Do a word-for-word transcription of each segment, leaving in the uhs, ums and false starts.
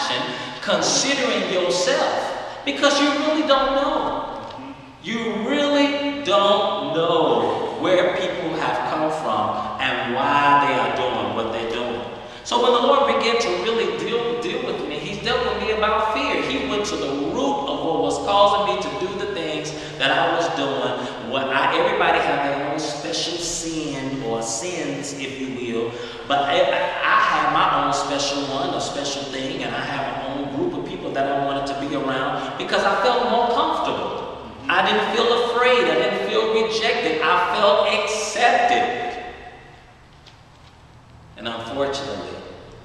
adoption, considering yourself, because you really don't know. You really don't know where people have come from and why they are doing what they're doing. So when the Lord began to really deal, deal with me, He's dealt with me about fear. He went to the root of what was causing me to do the things that I was doing. What I, everybody have their own special sin or sins, if you will. But I, I have my own special one, a special thing, and I have my own group of people that I wanted to be around because I felt more comfortable. I didn't feel afraid. I didn't feel rejected. I felt accepted. And unfortunately,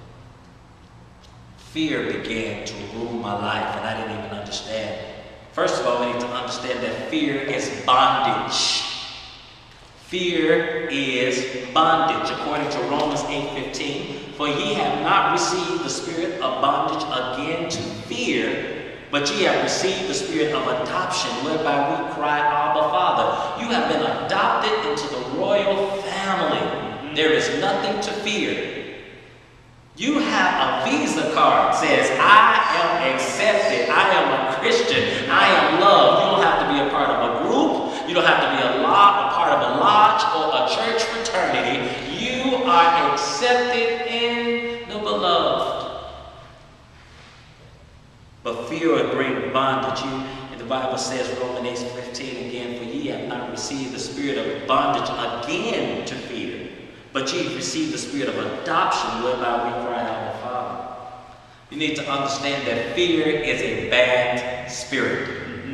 fear began to rule my life, and I didn't even understand it. First of all, we need to understand that fear is bondage. Fear is bondage, according to Romans eight fifteen. For ye have not received the spirit of bondage again to fear, but ye have received the spirit of adoption, whereby we cry, Abba, Father. You have been adopted into the royal family. There is nothing to fear. You have a Visa card that says, I am accepted. I am a Christian. I am loved. You don't have to be a part of a group. You don't have to be a, lot, a part of a lodge or a church fraternity. You are accepted in the beloved. But fear will bring bondage. You, and the Bible says, Romans eight fifteen again, for ye have not received the spirit of bondage again to fear, but ye have received the spirit of adoption, whereby we cry out, Father. You need to understand that fear is a bad spirit. Mm-hmm.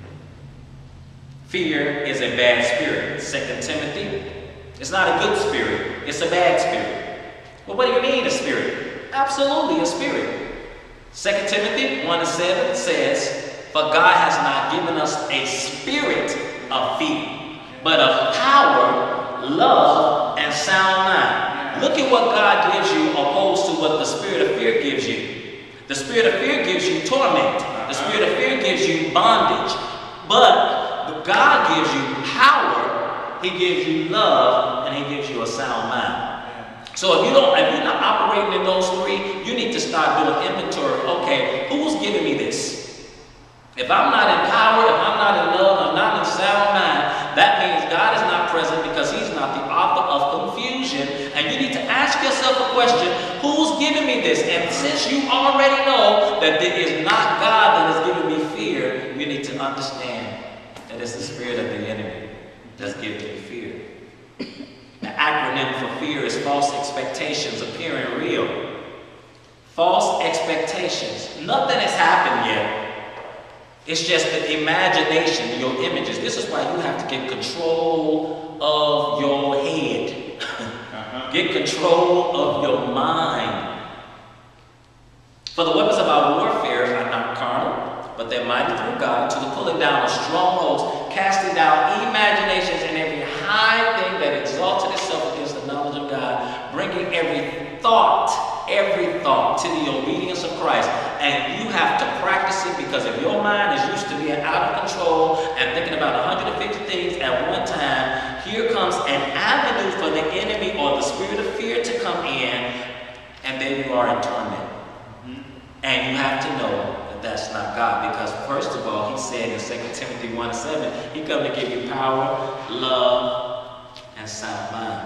Fear is a bad spirit. Second Timothy, it's not a good spirit, it's a bad spirit. Well, what do you mean a spirit? Absolutely a spirit. Second Timothy one and seven says, for God has not given us a spirit of fear, but of power, love, and sound mind. Look at what God gives you opposed to what the spirit of fear gives you. The spirit of fear gives you torment. The spirit of fear gives you bondage. But God gives you power, He gives you love, and He gives you a sound mind. So if you don't, if you're not operating in those three, you need to start doing inventory. Okay, who's giving me this? If I'm not in power, if I'm not in love, I'm not in sound mind, that means God is not present because He's not the author of confusion. And you need to ask yourself a question, who's giving me this? And since you already know that it is not God that is giving me fear, you need to understand that it's the spirit of the enemy that's giving you fear. The acronym for fear is false expectations appearing real. False expectations. Nothing has happened yet. It's just the imagination, your images. This is why you have to get control of your head. uh-huh. Get control of your mind. For the weapons of our warfare are not carnal, but they're mighty through God to the pulling down of strongholds, casting down imaginations and every high thing that exalted itself against the knowledge of God, bringing every thought, every thought to the obedience of Christ. And you have to practice it, because if your mind is used to being out of control and thinking about one hundred fifty things at one time, here comes an avenue for the enemy or the spirit of fear to come in, and then you are in torment. Mm-hmm. And you have to know that that's not God, because first of all, He said in Second Timothy one and seven, He come to give you power, love, and sound mind.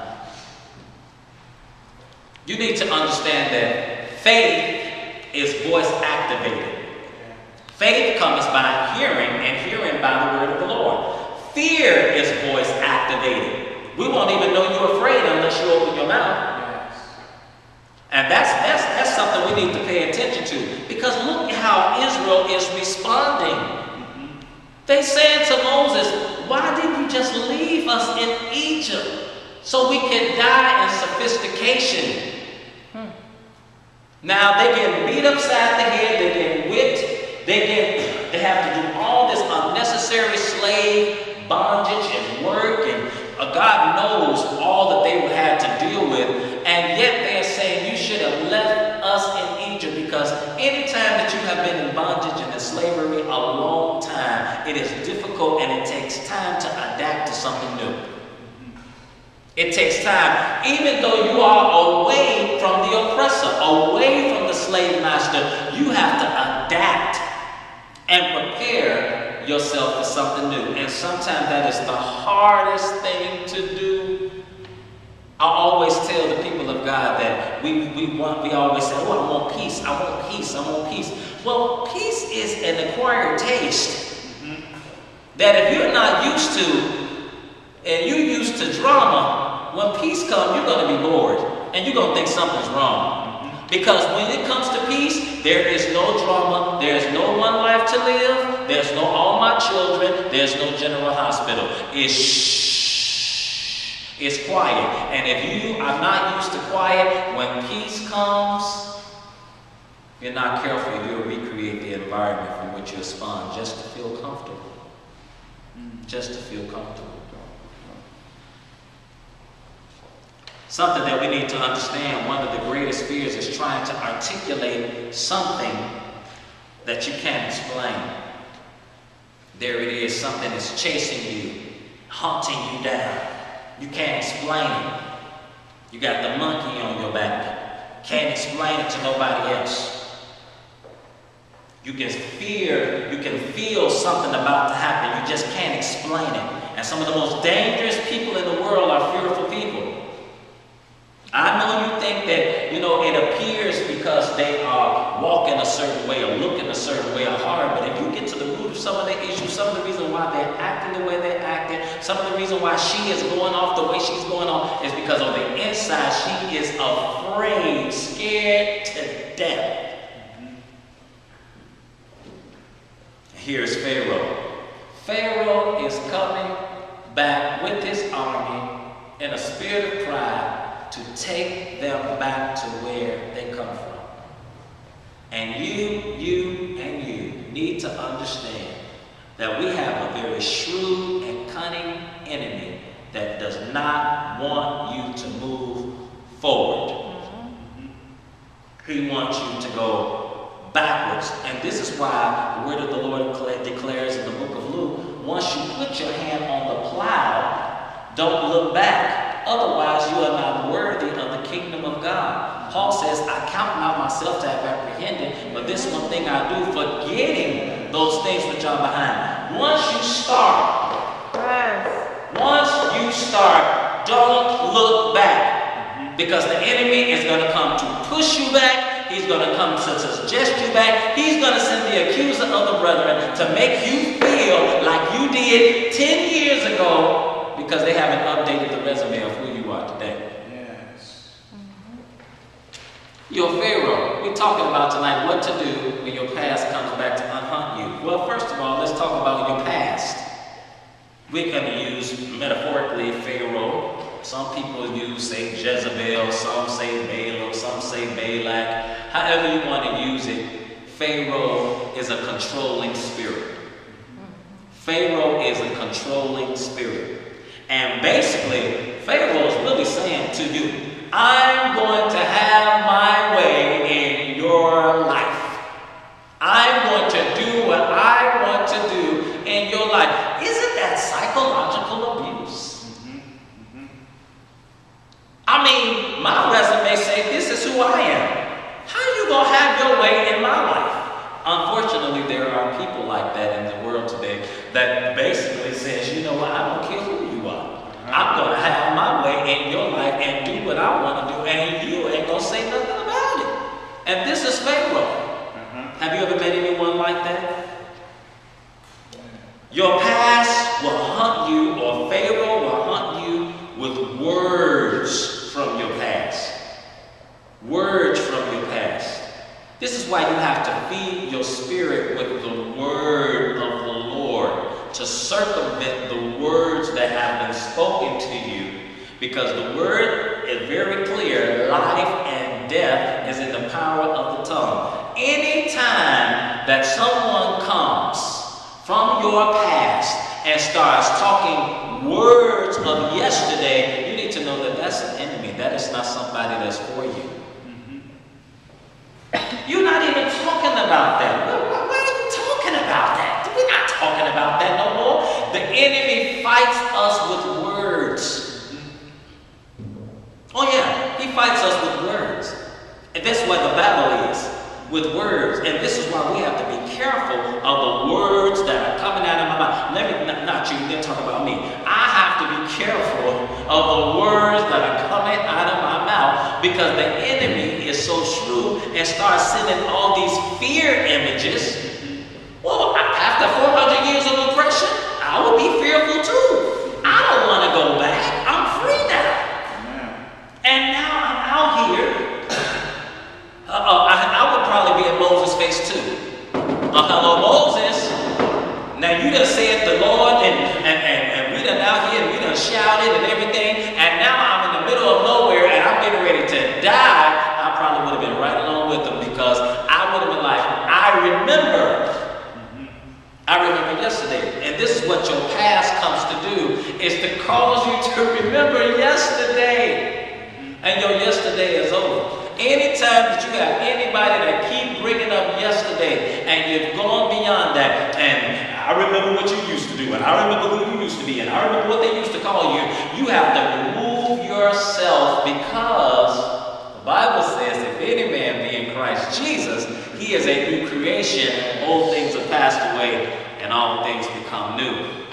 You need to understand that faith is voice activated. Faith comes by hearing, and hearing by the word of the Lord. Fear is voice activated. We won't even know you're afraid unless you open your mouth. And that's, that's, that's something we need to pay attention to, because look at how Israel is responding. Mm-hmm. They said to Moses, why didn't you just leave us in Egypt so we could die in sophistication? Hmm. Now they get beat upside the head, they get whipped, they get, they have to do all this unnecessary slave bondage and work, and uh, God knows all that they had to deal with, and yet they're saying you should have left us in Egypt, because anytime that you have been in bondage and in slavery a long time, it is difficult and it takes time to adapt to something new. It takes time, even though you are away from the oppressor, away from the slave slave master, you have to adapt and prepare yourself for something new. And sometimes that is the hardest thing to do. I always tell the people of God that we, we want, we always say, oh, I want peace, I want peace, I want peace. Well, peace is an acquired taste. Mm-hmm. That if you're not used to, and you're used to drama, when peace comes, you're going to be bored. And you're going to think something's wrong. Mm-hmm. Because when it comes to peace, there is no drama, there's no one life to live, there's no all my children, there's no general hospital. It's shh. It's quiet. And if you are not used to quiet, when peace comes, if you're not careful, you'll recreate the environment from which you respond just to feel comfortable. Just to feel comfortable. Something that we need to understand, one of the greatest fears is trying to articulate something that you can't explain. There it is, something that's chasing you, haunting you down. You can't explain it. You got the monkey on your back. Can't explain it to nobody else. You can fear, you can feel something about to happen. You just can't explain it. And some of the most dangerous people in the world are fearful people. I know you think that, you know, it appears because they are walking a certain way or looking a certain way or hard, but if you get to the root of some of the issues, some of the reason why they're acting the way they're acting, some of the reason why she is going off the way she's going off is because on the inside she is afraid, scared to death. Here's Pharaoh. Pharaoh is coming back with his army in a spirit of pride to take them back to where they come from. And you, you, and you need to understand that we have a very shrewd and cunning enemy that does not want you to move forward. He wants you to go backwards. And this is why the word of the Lord declares in the book of Luke, once you put your hand on the plow, don't look back. Otherwise, you are not worthy of the kingdom of God. Paul says, I count not myself to have apprehended, but this one thing I do, forgetting those things which are behind. Once you start, yes. once you start, don't look back. Because the enemy is going to come to push you back. He's going to come to suggest you back. He's going to send the accuser of the brethren to make you feel like you did ten years ago, because they haven't updated the resume of who you are today. Yes. Mm-hmm. You're Pharaoh. We're talking about tonight what to do when your past comes back to unhunt you. Well, first of all, let's talk about your past. We're going to use metaphorically Pharaoh. Some people use, say, Jezebel. Some say Balaam. Some say Balak. However you want to use it, Pharaoh is a controlling spirit. Pharaoh is a controlling spirit. And basically, Pharaoh is really saying to you, I'm going to have my way in your life. I'm going to do what I want to do in your life. Isn't that psychological abuse? Mm-hmm. Mm-hmm. I mean, my resume says this is who I am. How are you going to have your way in my life? Unfortunately, there are people like that in the world today that basically says, you know what, I don't care who you are. I'm going to have my way in your life and do what I want to do, and you ain't going to say nothing about it. And this is Pharaoh. Uh-huh. Have you ever met anyone like that? Your past will hunt you, or Pharaoh will hunt you with words from your past. Words from your past. This is why you have to feed your spirit with the word of the Lord to circumvent the words that have been spoken to you. Because the word is very clear, life and death is in the power of the tongue. Anytime that someone comes from your past and starts talking words of yesterday, you need to know that that's an enemy. That is not somebody that's for you. You're not even talking about that. Why are you talking about that? We're not talking about that no more. The enemy fights us with words. Oh yeah, he fights us with words. And that's where the battle is. with words. And this is why we have to be careful of the words that are coming out of my mouth. Let me, not, not you, they're talking about me. I have to be careful of the words that are coming out of my mouth, because the enemy is so shrewd and starts sending all these fear images. Well, after four hundred years of oppression, I would be fearful too. I don't want to go back. I'm free now. And now I'm out here. Uh-oh, I, I would probably be at Moses' face too. Uh, hello, Moses. Now you done said the Lord, and, and, and, and we done out here, and we done shouted and everything, and now I'm in the middle of nowhere, and I'm getting ready to die. I probably would have been right along with them, because I would have been like, I remember. I remember yesterday. And this is what your past comes to do, is to cause you to remember yesterday. And your yesterday is over. Anytime that you have anybody that keep bringing up yesterday, and you've gone beyond that, and I remember what you used to do, and I remember who you used to be, and I remember what they used to call you, you have to remove yourself, because the Bible says if any man be in Christ Jesus, he is a new creation. Old things have passed away, and all things become new.